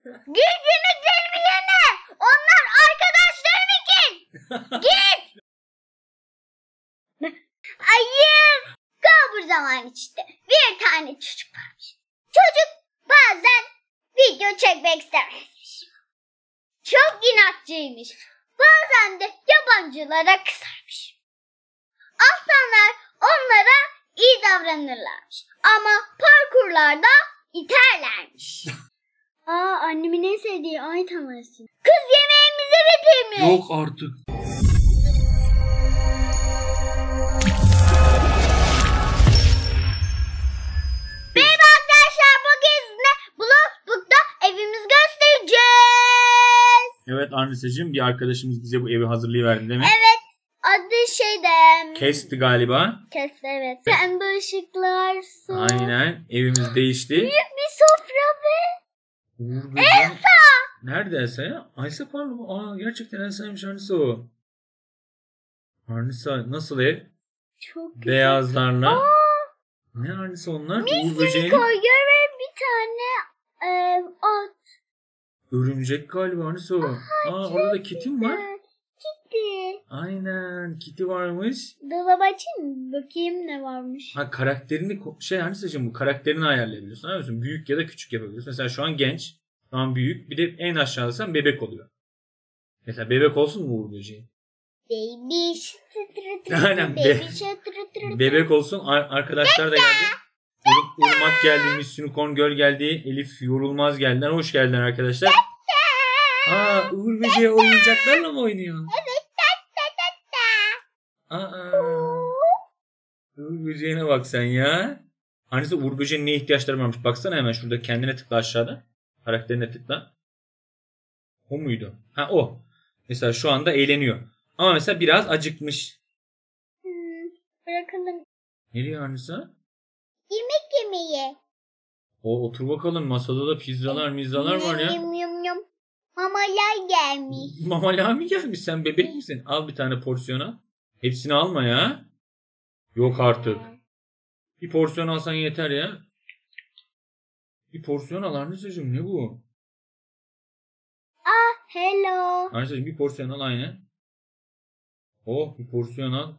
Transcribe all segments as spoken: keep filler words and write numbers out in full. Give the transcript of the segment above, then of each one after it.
Git yemeklerimi yeme. Onlar arkadaşlarım için. Git. Ayıp. Kabur zaman işte. Bir tane çocuk varmış. Çocuk bazen video çekmek istemezmiş. Çok inatçıymış. Bazen de yabancılara kızarmış. Aslanlar onlara iyi davranırlarmış. Ama parkurlarda iterlermiş. Aa, annemin en sevdiği ay taması. Kız yemeğimizi bitirmiş. Yok artık. Merhaba arkadaşlar, bugün sizinle Bloxburg'da evimizi göstereceğiz. Evet Arnisa'cığım, bir arkadaşımız bize bu evi hazırlayıverdi değil mi? Evet, adı şeyde... Kesti galiba. Kesti, evet. Pembe ışıklar, su. Aynen, evimiz değişti. Büyük bir sofra ve... Uğur Elsa! Nerede Elsa ya? Elsa pardon. Aa, gerçekten Elsa'ymış Arnisa o. Arnisa nasıl ev? Çok güzel. Beyazlarla. Aa, Ne Arnisa onlar? Uğur bir böceği. koyuyor ve bir tane e, at. Örümcek galiba Arnisa o. Aa, orada da Kitty mi var? Kitty. Aynen, Kitty varmış. Dolabı açayım mı? Bakayım ne varmış. Ha, karakterini ko- şey Arnisa'cığım, bu karakterini ayarlayabiliyorsun. Anlıyor musun? Büyük ya da küçük yapabiliyorsun. Mesela şu an genç, şu an büyük, bir de en aşağıdaysan bebek oluyor. Mesela bebek olsun mu Uğur böceği? Baby. Aynen, Baby. be- Bebek olsun. Ar- arkadaşlar da geldi. Ir- Irmak geldi, Miss Unicorn Girl geldi, Elif Yorulmaz geldiler. Hoş geldin arkadaşlar. Aa, Uğur böceği oyuncaklarla mı oynuyor? Evet. Aa, Uğur böceğine bak sen ya. Annesi Uğur böceğinin ne ihtiyaçları varmış? Baksana hemen şurada, kendine tıkla aşağıda. Karakterine tıkla. O muydu? Ha, o. Mesela şu anda eğleniyor. Ama mesela biraz acıkmış. Hmm, bırakalım. Nereye Arnisa? Yemek yemeye. O otur bakalım, masada da pizzalar mizzalar var ya. Yum yum yum. Mamalar gelmiş. Mamala mı gelmiş, sen bebek misin? Al bir tane porsiyona. Hepsini alma ya. Yok artık. Bir porsiyon alsan yeter ya. Bir porsiyon al Arnisa'cığım, ne bu? Ah, hello. Arnisa'cığım bir porsiyon al aynı. Oh, bir porsiyon al.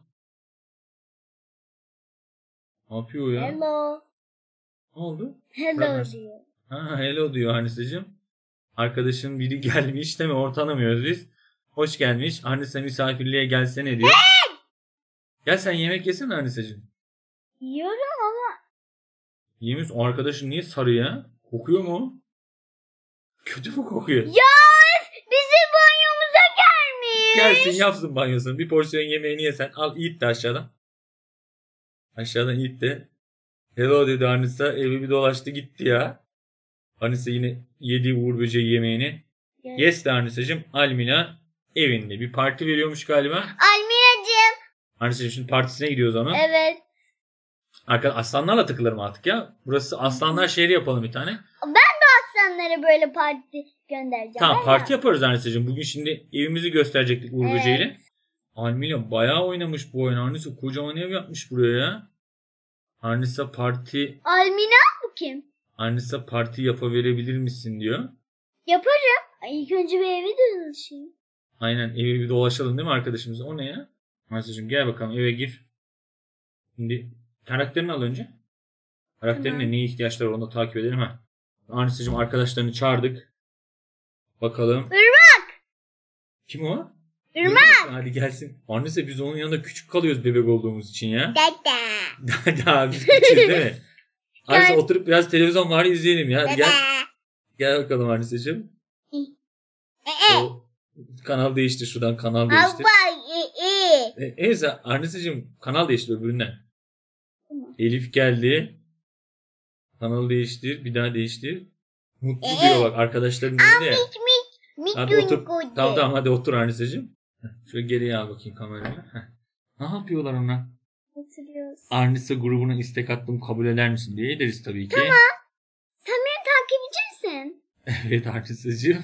Ne yapıyor ya? Hello. Ne oldu? Hello Bırak diyor. Ha, hello diyor Arnisa'cığım. Arkadaşın biri gelmiş değil mi? Ortanamıyoruz biz. Hoş gelmiş. Arnisa misafirliğe gelsene diyor. Gel sen yemek yesene Arnisa'cığım. Yiyorum ama. Yemiş. O arkadaşın niye sarı ya? Kokuyor mu? Kötü mü kokuyor? Ya bizim banyomuza gelmiş. Gelsin yapsın banyosunu. Bir porsiyon yemeğini yesen. Al Yiğit de aşağıdan. Aşağıdan Yiğit de. Hello dedi Arnisa. Evi bir dolaştı gitti ya. Arnisa yine yedi Uğur böceği yemeğini. Evet. Yes de Arnisa'cığım. Almina evinde. Bir parti veriyormuş galiba. Almiracığım. Arnisa'cığım şimdi partisine gidiyoruz onun. Evet. Arkadaş aslanlarla takılırım artık ya. Burası aslanlar şehri yapalım bir tane. Ben de aslanlara böyle parti göndereceğim. Tamam, Ben parti de. yaparız Arnisa'cığım. Bugün şimdi evimizi gösterecektik Uğur Evet. böceğiyle. Almila bayağı oynamış bu oyunu. Arnisa kocaman ev yapmış buraya ya. Arnisa parti Almina bu kim? Arnisa parti yapaverebilir misin diyor. Yaparım. Ay, ilk önce bir evi dolaşayım. Aynen, evi bir dolaşalım değil mi arkadaşımız? O ne ya? Arnisa'cığım gel bakalım eve gir. Şimdi karakterini al önce. Karakterine Tamam. neye ihtiyaçları var onu da takip edelim ha. Arnisa'cığım arkadaşlarını çağırdık. Bakalım. Irmak. Kim o? Irmak. Hadi gelsin. Arnisa biz onun yanında küçük kalıyoruz bebek olduğumuz için ya. Dada. Daha biz küçüğüz değil mi? Arnisa Gel. oturup biraz televizyon var izleyelim ya. Hadi gel. Dada. Gel bakalım Arnisa'cığım. Ee, O kanal değiştir, şuradan kanal değiştir. Abba, ee, ee. E, neyse Arnisa'cığım kanal değiştir öbüründen. Tamam. Elif geldi. Kanal değiştir. Bir daha değiştir. Mutlu Ee? diyor bak arkadaşlarım dedi ya. Mik mik. Mik Hadi otur. uyku. Tamam tamam hadi otur Arnisa'cığım. Heh, şöyle geriye al bakayım kamerayı. Heh. Ne yapıyorlar ona? Oturuyoruz. Arnisa grubuna istek attım, kabul eder misin diye ederiz tabii ki. Tamam. Sen beni takipçisin. Evet Arnisa'cığım.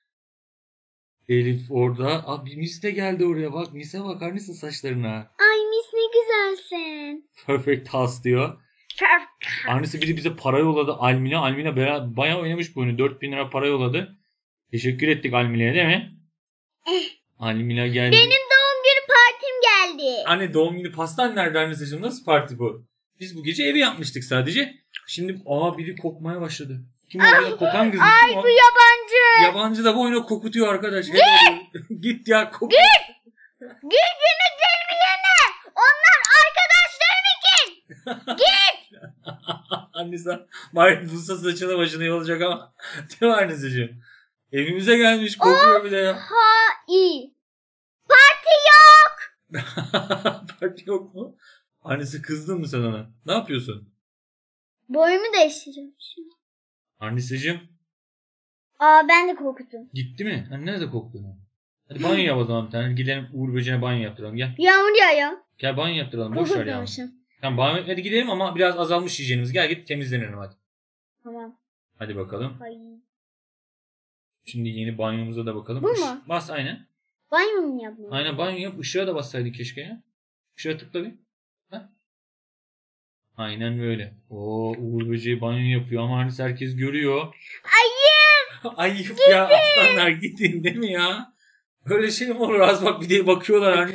Elif orada. Aa, bir Mis de geldi oraya bak. Mis'e bak Arnisa saçlarına. Ay mis ne güzelsin. Perfect house diyor. Perfect. Annesi biri bize para yolladı. Almina. Almina bera- bayağı oynamış bu oyunu. dört bin lira para yolladı. Teşekkür ettik Almina'ya değil mi? Almina geldi. Benim doğum günü partim geldi. Anne doğum günü pastan nerede anneciğim? Nasıl parti bu? Biz bu gece evi yapmıştık sadece. Şimdi aa biri kokmaya başladı. Kim o ya? Kokan kız mı? Ay Kim o? bu yabancı. Yabancı da bu oyunu kokutuyor arkadaş. Git. Git ya kokut. Git. Git yemeklerimi yeme. Onlar arkadaşlarım için. Git. Annesi bari bulsa saçına başına iyi olacak ama. Değil mi anneciğim? Evimize gelmiş kokuyor bir de ya. Ha iyi. Parti yok. Parti yok mu? Annesi kızdın mı sen ona? Ne yapıyorsun? Boyumu değiştiriyorum şimdi. Anneciğim Aa ben de korkuttum. gitti mi? Hani nerede koktun? Hadi banyo yap o zaman bir tane. Gidelim Uğur Böceğine banyo yaptıralım gel. Yağmur yağıyor. Gel banyo yaptıralım. Boş ver ya. Korkutmamışım. Tamam banyo hadi gidelim ama biraz azalmış hijyenimiz. Gel git temizlenelim hadi. Tamam. Hadi bakalım. Ay. Şimdi yeni banyomuza da bakalım. Bu Iş- mu? Bas aynen. Banyo mu yapmıyor? Aynen banyo yap. Işığa da bassaydık keşke ya. Işığa tıkla bir. Ha? Aynen böyle. Oo Uğur Böceği banyo yapıyor ama hani herkes görüyor. Ayıp. Ayıp ya aslanlar gidin değil mi ya? Böyle şey mi olur az bak bir diye bakıyorlar hani.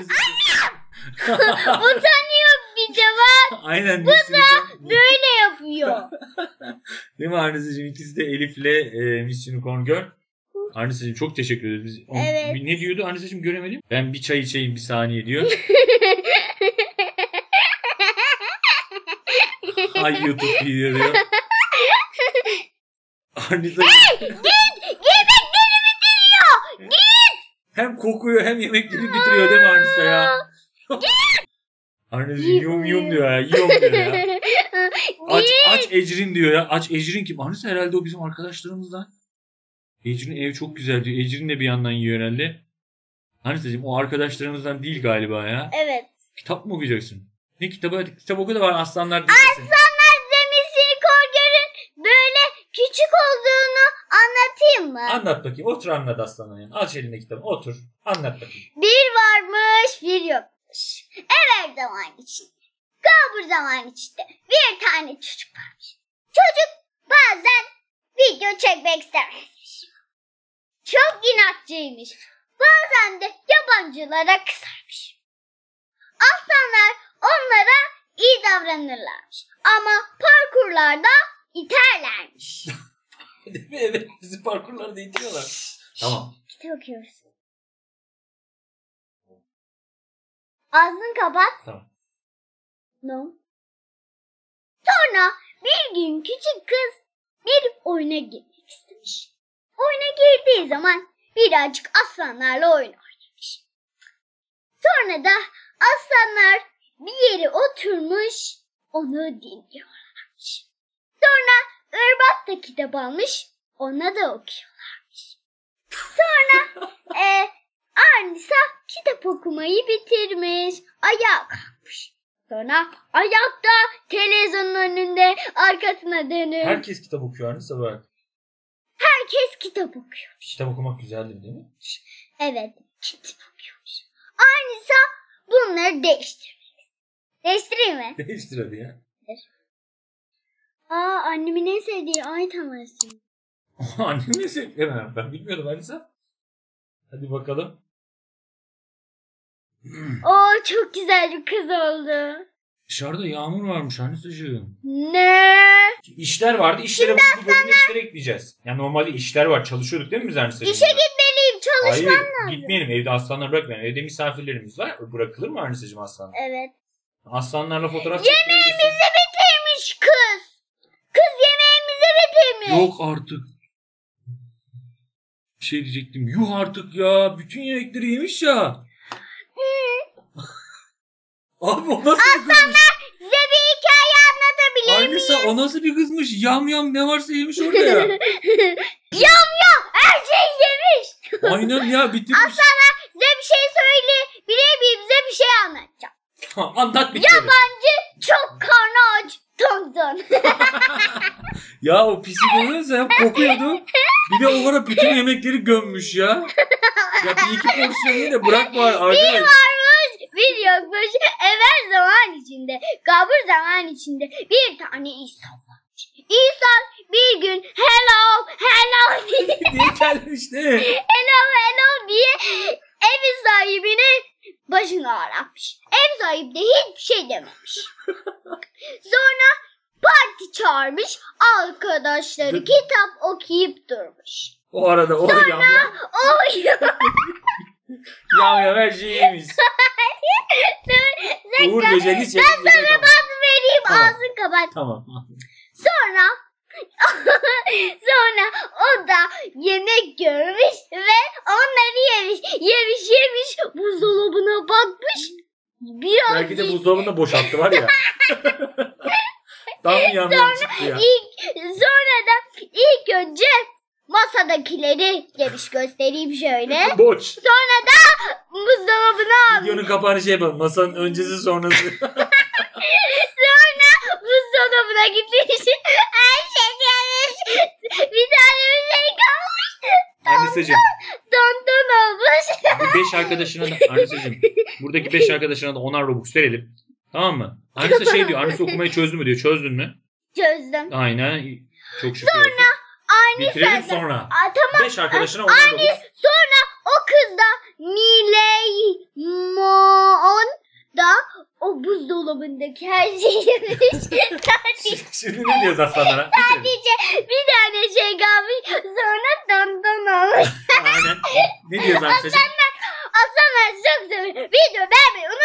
Utanıyor bir de var. Aynen. Bu da Böyle yapıyor. değil mi Arnisa'cığım? İkisi de Elif'le e, Miss Unicorn Girl. Arnisa'cığım çok teşekkür ederiz. Biz, o- Evet. Ne diyordu Arnisa'cığım göremedim. Ben bir çay içeyim bir saniye diyor. Ay YouTube video diyor. Arnisa Git. Yemekleri bitiriyor. Git. hem kokuyor hem yemekleri bitiriyor değil mi Arnisa ya? Arnisa'cığım yum yum diyor ya. Yum diyor ya. Aç aç Ecrin diyor ya. Aç Ecrin kim? Arnisa herhalde o bizim arkadaşlarımızdan. Ecrin ev çok güzel diyor. Ecrin de bir yandan yiyor herhalde. Arnisa'cığım o arkadaşlarımızdan değil galiba ya. Evet. Kitap mı okuyacaksın? Ne kitabı? Hadi kitap oku da var aslanlar dinlesin. Aslanlar Zemisi Korger'in böyle küçük olduğunu anlatayım mı? Anlat bakayım. Otur anlat aslanlar yani. Aç elinde kitabı. Otur. Anlat bakayım. Bir varmış bir yokmuş. Evvel zaman içinde. Kalbur zaman içinde. Bir tane çocuk varmış. Çocuk bazen video çekmek istemezmiş. Çok inatçıymış. Bazen de yabancılara kızarmış. Aslanlar onlara iyi davranırlarmış. Ama parkurlarda iterlermiş. Değil mi? Evet. Bizi parkurlarda itiyorlar. Tamam. Kitap okuyoruz. Ağzını kapat. Tamam. No. Sonra bir gün küçük kız bir oyuna girmek istemiş. Oyuna girdiği zaman birazcık aslanlarla oyun oynamış. Sonra da aslanlar bir yere oturmuş onu dinliyorlarmış. Sonra Irmak da kitap almış ona da okuyorlarmış. Sonra e, Arnisa kitap okumayı bitirmiş. Ayağa kalkmış. Sonra ayakta televizyonun önünde arkasına dönüp Herkes kitap okuyor Arnisa bırak. herkes kitap okuyor. Kitap okumak güzeldir değil mi? Evet, kitap okuyormuş. Arnisa bunları değiştirmek. Değiştireyim mi? Değiştir hadi ya. Aa annemin en sevdiği ay tanrısı. Annem ne sevdi? Ben bilmiyordum Arnisa. Hadi bakalım. Oo çok güzel bir kız oldu. Dışarıda yağmur varmış Arnisa'cığım. Ne? İşler vardı. İşlere bu, bu bölümde işlere ekleyeceğiz. Yani normalde işler var. Çalışıyorduk değil mi biz Arnisa'cığım? İşe gitmeliyim, çalışmam Hayır lazım. gitmeyelim. Evde aslanları bırakmayalım. Evde misafirlerimiz var. Bırakılır mı Arnisa'cığım aslan? Evet. Aslanlarla fotoğraf Yemeğimizi çektirebilirsin. bitirmiş kız. Kız yemeğimizi bitirmiş. Yok artık. Bir şey diyecektim. Yuh artık ya. Bütün yemekleri yemiş ya. Abi o nasıl bir kızmış? Size bir hikaye anlatabilir miyim? Arnisa o nasıl bir kızmış? Yam yam ne varsa yemiş orada ya. Yam yam her şeyi yemiş. Aynen ya bitirmiş. Aslanlar size bir şey söyle. Birebir bize bir şey anlatacağım. Anlat bir kere. Yabancı çok karnı aç. Ton ton. Ya o pisi görüyorsa ya kokuyordu. Bir de o kadar bütün yemekleri gömmüş ya. Ya bir iki porsiyon ye de bırak var arkadaş. Bir varmış bir yokmuş. Evvel zaman içinde, kabur zaman içinde bir tane İsa varmış. İsa bir gün hello, hello diye, Diye gelmiş değil mi? hello, hello diye evin sahibini başını ağratmış. Ev sahibi de hiçbir şey dememiş. Sonra parti çağırmış. Arkadaşları kitap okuyup durmuş. O arada o yam yam. O Yam yam her şeyi yemiş. Uğur böceğini çekip ben sana bazı vereyim, Tamam. ağzını kapat. Tamam. Sonra sonra o da yemek görmüş ve onları yemiş. Yemiş yemiş buzdolabına bakmış. Biraz Belki de buzdolabını da boşalttı var ya. Tam yam yam çıktı ya. ilk, sonra da ilk önce masadakileri demiş, göstereyim şöyle. Boş. Sonra da buzdolabına almış. Videonun kapağını şey yapalım. Masanın öncesi sonrası. Sonra buzdolabına gitmiş. Her şey gelmiş. Bir tane bir şey kalmış. Anneseciğim. Tonton olmuş. Bu beş arkadaşına da Anneseciğim. Buradaki beş arkadaşına da onar Robux verelim. Tamam mı? Annesi şey diyor. Annesi okumayı çözdü mü diyor. Çözdün mü? Çözdüm. Aynen. Çok şükür. Sonra aynı bitirelim sırada- sonra. Aa, tamam. Beş arkadaşına onar Aynı Robux. sonra o kız da Mileymon da o buzdolabındaki her şeyi yemiş. Sadece, Şimdi ne diyoruz aslanlara? Bitirelim. sadece bir tane şey kalmış. Sonra tonton olmuş. Aynen. Ne diyoruz Anneseciğim? Aslanlar çok seviyorum. Video beğenmeyi